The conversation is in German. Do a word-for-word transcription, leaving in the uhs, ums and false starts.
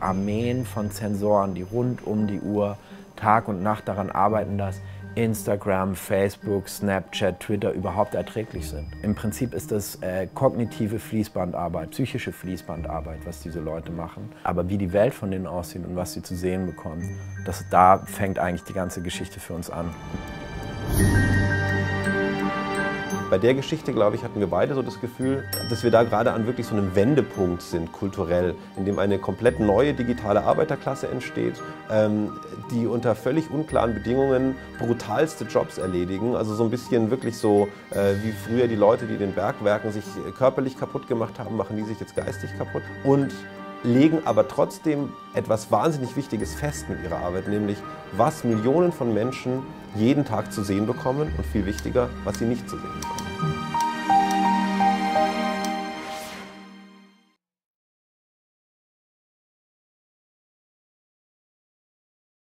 gibt Armeen von Zensoren, die rund um die Uhr, Tag und Nacht daran arbeiten, dass Instagram, Facebook, Snapchat, Twitter überhaupt erträglich sind. Im Prinzip ist das äh, kognitive Fließbandarbeit, psychische Fließbandarbeit, was diese Leute machen. Aber wie die Welt von denen aussieht und was sie zu sehen bekommen, das, da fängt eigentlich die ganze Geschichte für uns an. Bei der Geschichte, glaube ich, hatten wir beide so das Gefühl, dass wir da gerade an wirklich so einem Wendepunkt sind, kulturell, in dem eine komplett neue digitale Arbeiterklasse entsteht, ähm, die unter völlig unklaren Bedingungen brutalste Jobs erledigen. Also so ein bisschen wirklich so äh, wie früher die Leute, die in den Bergwerken sich körperlich kaputt gemacht haben, machen die sich jetzt geistig kaputt. Und legen aber trotzdem etwas wahnsinnig Wichtiges fest mit ihrer Arbeit, nämlich was Millionen von Menschen jeden Tag zu sehen bekommen und viel wichtiger, was sie nicht zu sehen bekommen.